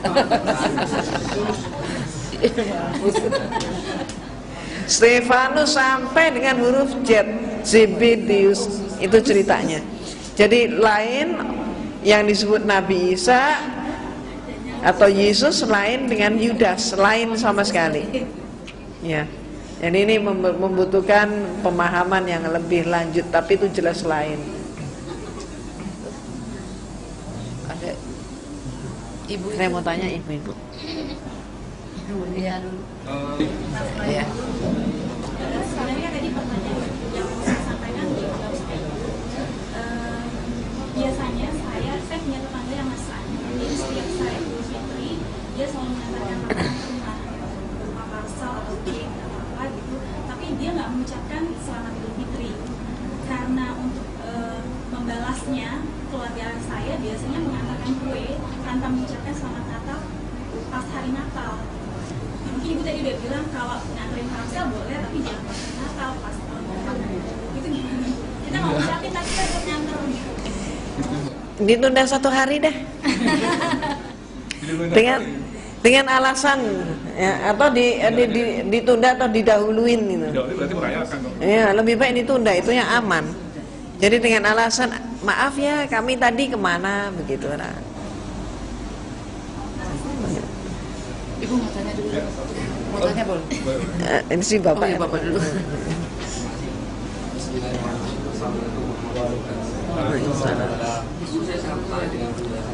Stefanus sampai dengan huruf Z, Zebedeus, itu ceritanya. Jadi lain yang disebut Nabi Isa atau Yesus lain dengan Yudas, lain sama sekali. Ya. Jadi ini membutuhkan pemahaman yang lebih lanjut, tapi itu jelas lain. Ada ibu, Saya mau tanya ibu-ibu. Iya dulu. Ya. Sebenarnya tadi pertanyaan yang saya sampaikan di uh, biasanya saya saya punya tetangga yang Nasrani. Jadi setiap saya Idul Fitri dia selalu mengantarkan makanan berupa parsel atau cake atau apa gitu. Tapi dia nggak mengucapkan selamat Idul Fitri karena untuk uh, membalasnya keluarga saya biasanya mengantarkan kue tanpa mengucapkan selamat Natal pas hari Natal. Mungkin ibu tadi udah bilang kalau nganterin parsel boleh tapi jangan pas Natal, pas tahun baru. Itu gimana? Kita nggak ngucapin tapi kita tetap nganter gitu. Ditunda satu hari deh. dengan dengan alasan ya, atau di, di, di, ditunda atau didahuluin gitu. Berarti merayakan dong. Ya, lebih baik ditunda, itu yang aman. Jadi dengan alasan maaf ya kami tadi kemana begitu nah. Ibu mau tanya dulu. Mau tanya boleh? Uh, ini sih bapak. Oh iya bapak dulu. Isu saya sangat tertarik dengan penjelasan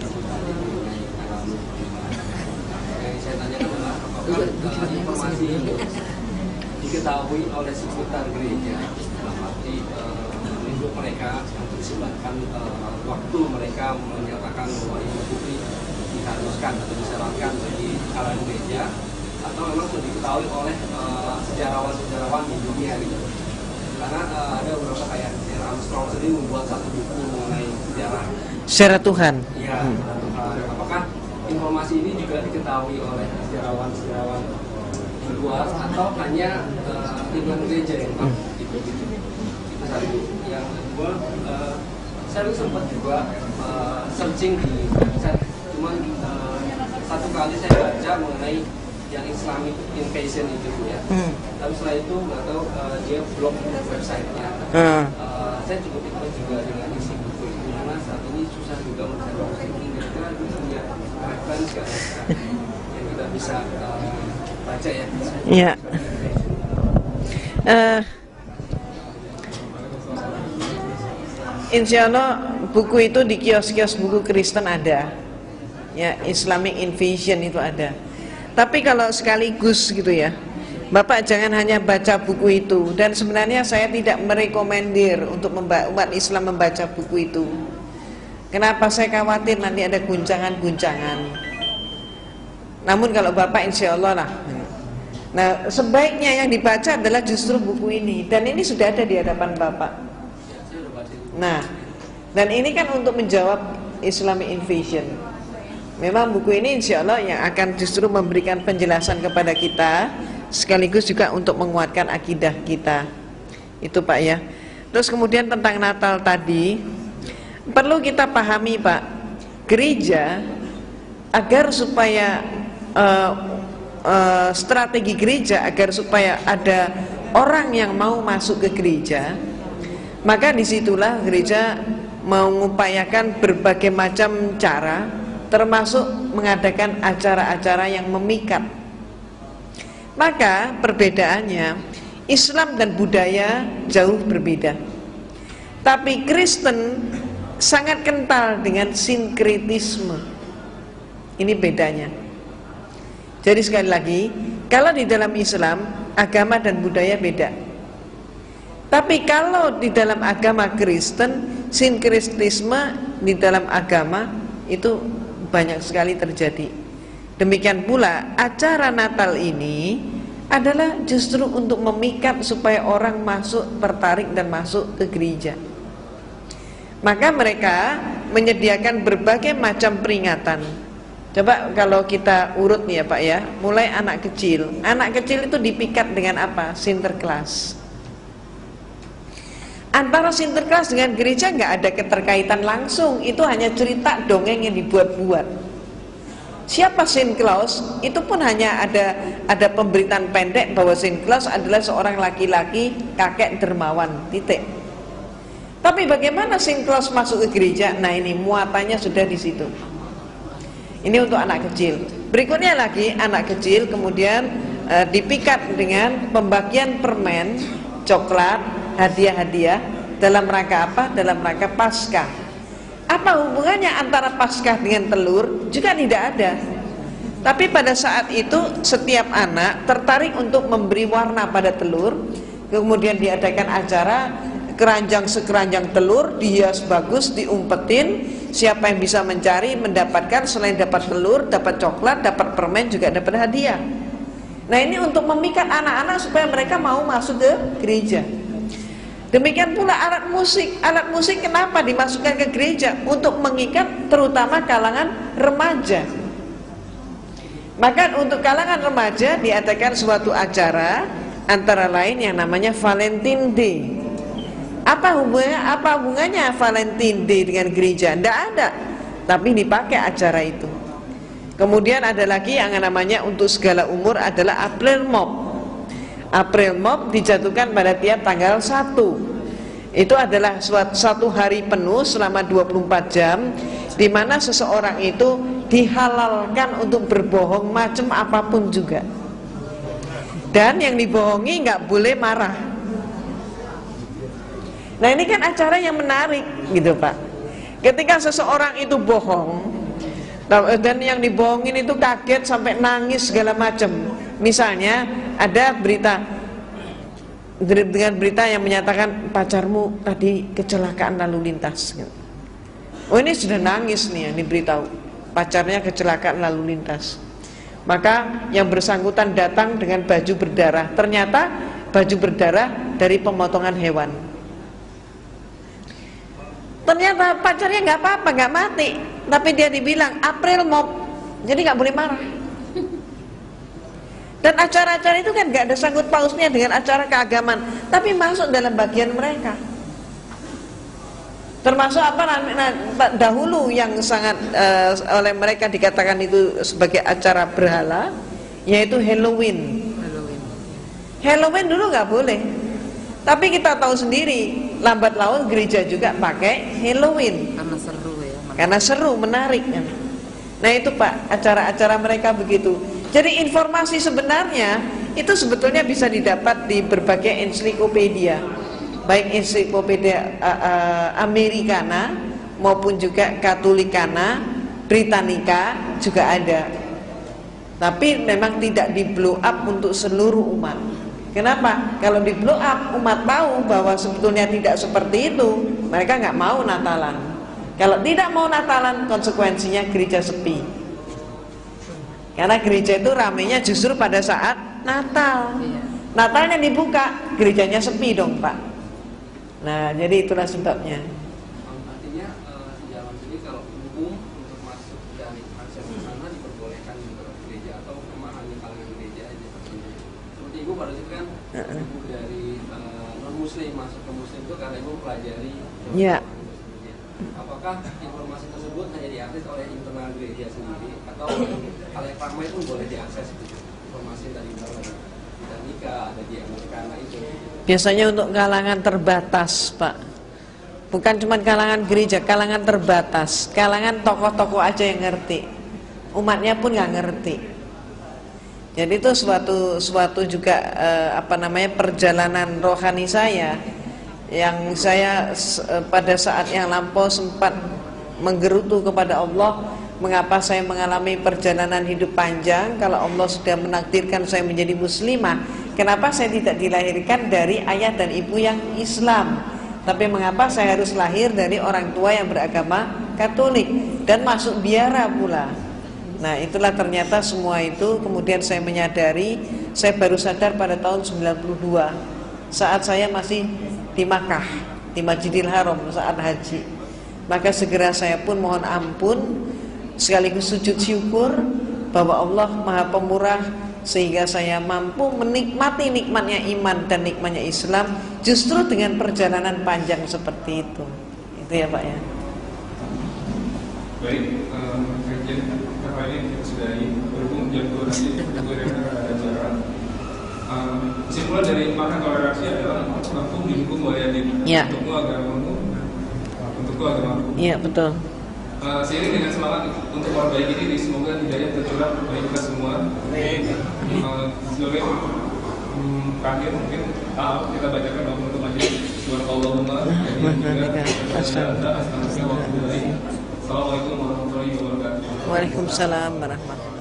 yang saya tanyakan adalah apakah informasi diketahui oleh seputar gereja dalam arti untuk mereka untuk disebarkan waktu mereka menyatakan bahwa Idul Fitri diharuskan atau disyaratkan bagi kalangan gereja, atau memang sudah diketahui oleh sejarawan-sejarawan di dunia gitu. Karena uh, ada beberapa kayak Armstrong sendiri membuat satu buku mengenai sejarah Sejarah Tuhan. ya, Hmm. uh, apakah informasi ini juga diketahui oleh sejarawan-sejarawan di luar atau hanya uh, lingkungan gereja yang tahu? Hmm. Itu, itu, itu satu. Yang kedua, uh, saya sempat juga uh, searching di website, cuman uh, satu kali saya baca mengenai yang Islamic Invasion itu ya. Hmm. Tapi setelah itu nggak tahu uh, dia blog websitenya. Hmm. Uh, saya cukup ikut juga dengan isi buku itu karena saat ini susah juga mencari buku ini karena itu punya referensi yang kita bisa uh, baca ya. Ya. Uh, Insya Allah buku itu di kios-kios buku Kristen ada. Ya, Islamic Invasion itu ada. Tapi kalau sekaligus gitu ya, Bapak jangan hanya baca buku itu. Dan sebenarnya saya tidak merekomendir untuk umat Islam membaca buku itu. Kenapa? Saya khawatir nanti ada guncangan-guncangan. Namun kalau Bapak insya Allah lah. Nah, sebaiknya yang dibaca adalah justru buku ini. Dan ini sudah ada di hadapan Bapak. Nah, dan ini kan untuk menjawab Islamic Invasion. Memang buku ini insya Allah yang akan justru memberikan penjelasan kepada kita, sekaligus juga untuk menguatkan akidah kita. Itu Pak ya. Terus kemudian tentang Natal tadi, perlu kita pahami Pak, gereja agar supaya uh, uh, strategi gereja agar supaya ada orang yang mau masuk ke gereja, Maka disitulah gereja mengupayakan berbagai macam cara, termasuk mengadakan acara-acara yang memikat. Maka perbedaannya, Islam dan budaya jauh berbeda. Tapi Kristen sangat kental dengan sinkretisme. Ini bedanya. Jadi sekali lagi, kalau di dalam Islam, agama dan budaya beda. Tapi kalau di dalam agama Kristen, sinkretisme di dalam agama itu banyak sekali terjadi. Demikian pula acara Natal ini adalah justru untuk memikat supaya orang masuk, tertarik dan masuk ke gereja. Maka mereka menyediakan berbagai macam peringatan. Coba kalau kita urut nih ya Pak ya, mulai anak kecil. Anak kecil itu dipikat dengan apa? Sinterklas. Antara Sinterklas dengan gereja nggak ada keterkaitan langsung, itu hanya cerita dongeng yang dibuat-buat. Siapa Saint Claus? Itu pun hanya ada ada pemberitaan pendek bahwa Saint Claus adalah seorang laki-laki kakek dermawan, titik. Tapi bagaimana Saint Claus masuk ke gereja? Nah ini muatannya sudah di situ. Ini untuk anak kecil. Berikutnya lagi anak kecil kemudian e, dipikat dengan pembagian permen, coklat, hadiah-hadiah dalam rangka apa? Dalam rangka Paskah. Apa hubungannya antara Paskah dengan telur? Juga tidak ada. Tapi pada saat itu setiap anak tertarik untuk memberi warna pada telur. Kemudian diadakan acara keranjang sekeranjang telur, dihias bagus, diumpetin. Siapa yang bisa mencari mendapatkan, selain dapat telur, dapat coklat, dapat permen, juga dapat hadiah. Nah ini untuk memikat anak-anak supaya mereka mau masuk ke gereja. Demikian pula alat musik. Alat musik kenapa dimasukkan ke gereja? Untuk mengikat terutama kalangan remaja. Maka untuk kalangan remaja diadakan suatu acara, antara lain yang namanya Valentine Day. Apa hubungannya, apa hubungannya Valentine Day dengan gereja? Tidak ada, tapi dipakai acara itu. Kemudian ada lagi yang namanya untuk segala umur adalah April Mop. April Mop dijatuhkan pada tiap tanggal satu. Itu adalah suatu, satu hari penuh selama dua puluh empat jam, di mana seseorang itu dihalalkan untuk berbohong macam apapun juga. Dan yang dibohongi nggak boleh marah. Nah ini kan acara yang menarik gitu Pak. Ketika seseorang itu bohong, dan yang dibohongin itu kaget sampai nangis segala macam. Misalnya ada berita, dengan berita yang menyatakan pacarmu tadi kecelakaan lalu lintas. Oh ini sudah nangis nih yang diberitahu, pacarnya kecelakaan lalu lintas. Maka yang bersangkutan datang dengan baju berdarah. Ternyata baju berdarah dari pemotongan hewan. Ternyata pacarnya nggak apa-apa, nggak mati, tapi dia dibilang April Mop, jadi nggak boleh marah. Dan acara-acara itu kan nggak ada sangkut pausnya dengan acara keagamaan, tapi masuk dalam bagian mereka. Termasuk apa nah, dahulu yang sangat uh, oleh mereka dikatakan itu sebagai acara berhala, yaitu Halloween. Halloween, Halloween dulu nggak boleh, tapi kita tahu sendiri lambat laun gereja juga pakai Halloween karena seru ya. Karena seru, menarik kan. Nah itu Pak, acara-acara mereka begitu. Jadi informasi sebenarnya itu sebetulnya bisa didapat di berbagai ensiklopedia, baik ensiklopedia uh, uh, Americana maupun juga Katolikana, Britannica juga ada. Tapi memang tidak di blow up untuk seluruh umat. Kenapa? Kalau di blow up, umat tahu bahwa sebetulnya tidak seperti itu, mereka nggak mau Natalan. Kalau tidak mau Natalan, konsekuensinya gereja sepi. Karena gereja itu ramenya justru pada saat Natal. Natalnya dibuka, gerejanya sepi dong Pak. Nah jadi itulah sebabnya. Artinya uh, sejauh ini kalau umum untuk masuk dari akses ke sana diperbolehkan di gereja atau memahami kalangan gereja aja. Seperti ibu pada itu kan uh-uh. ibu dari uh, non muslim masuk ke muslim itu karena ibu pelajari. Ya. Apakah informasi tersebut hanya diakses oleh internal gereja sendiri atau hal yang ramai pun boleh diakses gitu? Informasi dari internal kita nikah ada di Amerika itu. Biasanya untuk kalangan terbatas Pak. Bukan cuma kalangan gereja, kalangan terbatas, kalangan tokoh-tokoh aja yang ngerti, umatnya pun nggak ngerti. Jadi itu suatu suatu juga eh, apa namanya perjalanan rohani saya, yang saya eh, pada saat yang lampau sempat menggerutu kepada Allah, mengapa saya mengalami perjalanan hidup panjang kalau Allah sudah menakdirkan saya menjadi muslimah, kenapa saya tidak dilahirkan dari ayah dan ibu yang Islam, tapi mengapa saya harus lahir dari orang tua yang beragama Katolik dan masuk biara pula. Nah itulah ternyata semua itu kemudian saya menyadari, saya baru sadar pada tahun sembilan puluh dua saat saya masih di Makkah, di Masjidil Haram saat haji. Maka segera saya pun mohon ampun sekaligus sujud syukur bahwa Allah Maha Pemurah sehingga saya mampu menikmati nikmatnya iman dan nikmatnya Islam justru dengan perjalanan panjang seperti itu. Itu ya Pak ya. Baik, kajian apa ini kita sudahi, berhubung jam dua nanti kemudian ada acara. Kesimpulan dari makna toleransi adalah mampu didukung oleh adik. Ya. Untukmu agamamu, untukku agamaku. Iya betul. Uh, seiring dengan semangat untuk memperbaiki diri, semoga hidayah tercurah bagi kita semua. Uh, sebagai um, terakhir mungkin uh, kita bacakan doa untuk majelis surah Allahumma. Assalamualaikum warahmatullahi wabarakatuh. Waalaikumsalam warahmatullahi wabarakatuh.